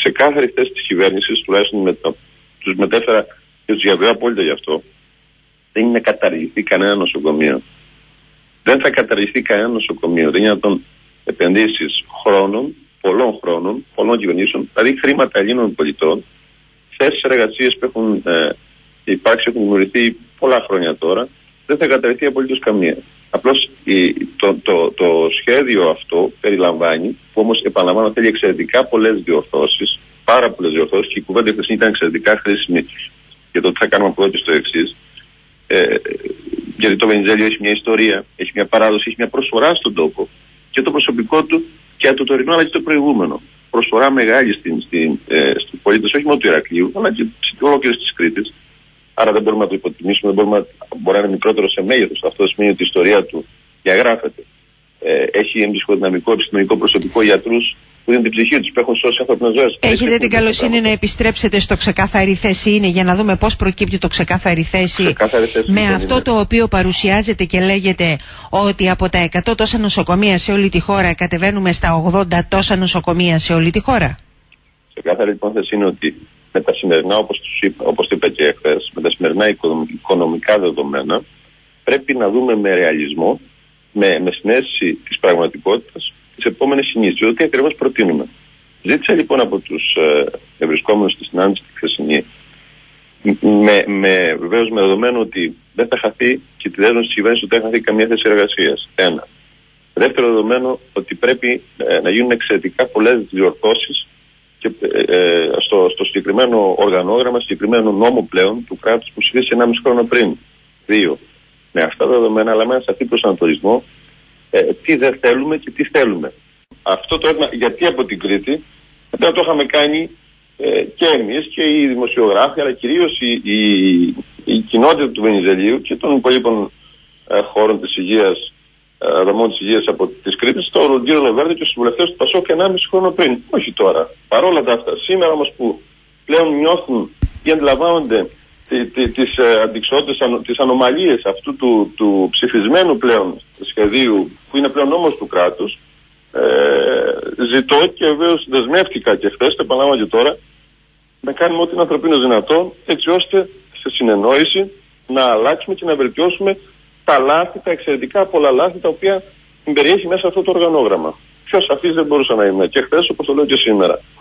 ξεκάθαρη θέση της κυβέρνησης, τουλάχιστον τους μετέφερα και τους διαβεβαιώ απόλυτα γι' αυτό, δεν είναι να καταργηθεί κανένα νοσοκομείο. Δεν θα καταργηθεί κανένα νοσοκομείο. Δεν είναι να επενδύσεις χρόνων, πολλών κυβερνήσεων, δηλαδή χρήματα Ελλήνων πολιτών, θέσεις εργασίες που έχουν υπάρξει, έχουν δημιουργηθεί πολλά χρόνια τώρα, δεν θα καταργηθεί απολύτως καμία. Απλώς το σχέδιο αυτό περιλαμβάνει, που όμως επαναλαμβάνω θέλει εξαιρετικά πολλές διορθώσεις, πάρα πολλές διορθώσεις, και η κουβέντα χθες ήταν εξαιρετικά χρήσιμη για το τι θα κάνουμε πρώτη στο εξής. Γιατί το Βενιζέλιο έχει μια ιστορία, έχει μια παράδοση, έχει μια προσφορά στον τόπο και το προσωπικό του και το τωρινό αλλά και το προηγούμενο. Προσφορά μεγάλη στους πολίτες, όχι μόνο του Ηρακλείου, αλλά και ολόκληρης της Κρήτης. Άρα δεν μπορούμε να το υποτιμήσουμε, μπορεί να είναι μικρότερο σε μέγεθος. Αυτό σημαίνει ότι η ιστορία του διαγράφεται. Έχει εμπιστικό επιστημονικό προσωπικό, γιατρούς που δίνουν την ψυχή τους, που έχουν σώσει ανθρώπινες ζωές. Έχετε την καλοσύνη να επιστρέψετε στο ξεκάθαρη θέση είναι, για να δούμε πώς προκύπτει το ξεκάθαρη θέση με αυτό το οποίο παρουσιάζεται και λέγεται ότι από τα 100 τόσα νοσοκομεία σε όλη τη χώρα κατεβαίνουμε στα 80 τόσα νοσοκομεία σε όλη τη χώρα. Ξεκάθαρη λοιπόν θέση είναι ότι με τα σημερινά, όπως είπα και χθες, με τα σημερινά οικονομικά δεδομένα, πρέπει να δούμε με ρεαλισμό, με συναίσθηση της πραγματικότητας, τις επόμενες συνήθειες, ότι ακριβώς προτείνουμε. Ζήτησα λοιπόν από τους ευρισκόμενους στη συνάντηση τη χθεσινή, βεβαίως με δεδομένο ότι δεν θα χαθεί και τη δέσμευση της κυβέρνησης ότι δεν θα χαθεί καμία θέση εργασίας. Ένα. Δεύτερο δεδομένο ότι πρέπει να γίνουν εξαιρετικά πολλές διορθώσεις και στο συγκεκριμένο οργανόγραμμα, συγκεκριμένο νόμο πλέον του κράτους που ψηφίστηκε 1,5 χρόνο πριν. 2. Με αυτά τα δεδομένα, αλλά με ένα σαφή προσανατολισμό, τι δεν θέλουμε και τι θέλουμε. Αυτό το έχουμε, γιατί από την Κρήτη δεν το είχαμε κάνει και εμείς και οι δημοσιογράφοι, αλλά κυρίως η κοινότητα του Βενιζελίου και των υπολείπων χώρων της υγείας, δομών της υγείας από της Κρήτης, τον κύριο Λεβέρδη και στους βουλευτές του ΠΑΣΟΚ 1,5 χρόνο πριν. Όχι τώρα. Παρόλα τα αυτά, σήμερα όμως που πλέον νιώθουν ή αντιλαμβάνονται τις αντικσότητες, τις ανομαλίες αυτού του ψηφισμένου πλέον σχεδίου, που είναι πλέον νόμος του κράτους, ζητώ και βεβαίως δεσμεύτηκα και χθες, το επαναλαμβάνω και τώρα, να κάνουμε ό,τι είναι ανθρωπίνως δυνατόν, έτσι ώστε σε συνεννόηση να αλλάξουμε και να βελτιώσουμε τα λάθη, τα εξαιρετικά πολλά λάθη, τα οποία περιέχει μέσα αυτό το οργανόγραμμα. Πιο σαφής δεν μπορούσα να είμαι και χθες, όπως το λέω και σήμερα.